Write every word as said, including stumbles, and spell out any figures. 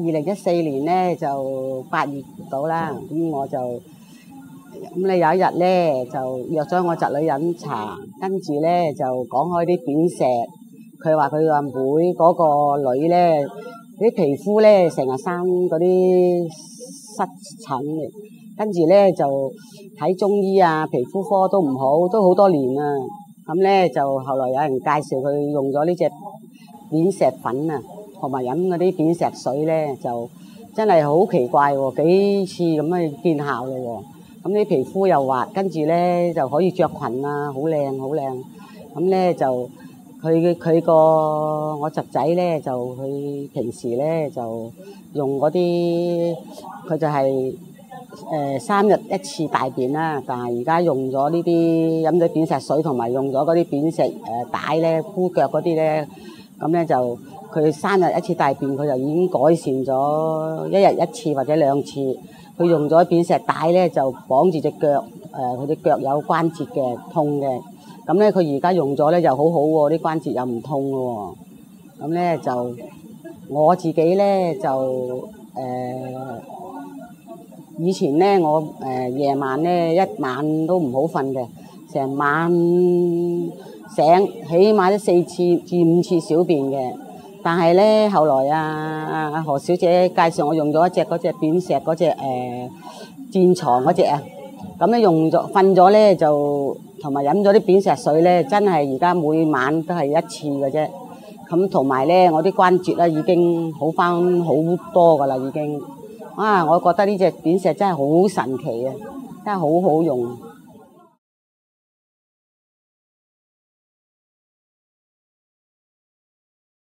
零一四年咧就八月到啦，咁我就咁咧有一日咧就約咗我侄女飲茶，跟住咧就講開啲扁石，佢話佢阿妹嗰個女咧啲皮膚咧成日生嗰啲濕疹，跟住咧就睇中醫啊，皮膚科都唔好，都好多年啦。咁咧就後來有人介紹佢用咗呢隻扁石粉啊，同埋飲嗰啲扁石水咧，就真係好奇怪喎，幾次咁樣見效咯喎。咁啲皮膚又滑，跟住咧就可以着裙啊，好靚好靚。咁咧就佢佢個我侄仔咧就佢平時咧就用嗰啲，佢就係誒三日一次大便啦，但係而家用咗呢啲飲咗扁石水同埋用咗嗰啲扁石誒帶咧箍腳嗰啲咧，咁咧就佢三日一次大便，佢就已經改善咗一日一次或者兩次。佢用咗扁石帶咧就綁住隻腳，誒佢隻腳有關節嘅痛嘅，咁咧佢而家用咗咧就好好喎，啲關節又唔痛喎。咁咧就我自己咧就誒。呃以前咧，我誒夜晚咧一晚都唔好瞓嘅，成晚醒，起碼都四次至五次小便嘅。但係咧，後來啊，阿何小姐介紹我用咗一隻嗰隻扁石嗰隻誒戰床嗰隻啊，咁咧用咗瞓咗咧就同埋飲咗啲扁石水咧，真係而家每晚都係一次嘅啫。咁同埋咧，我啲關節咧已經好返好多噶啦，已經。啊！我覺得呢隻扁石真係好神奇啊，真係好好用。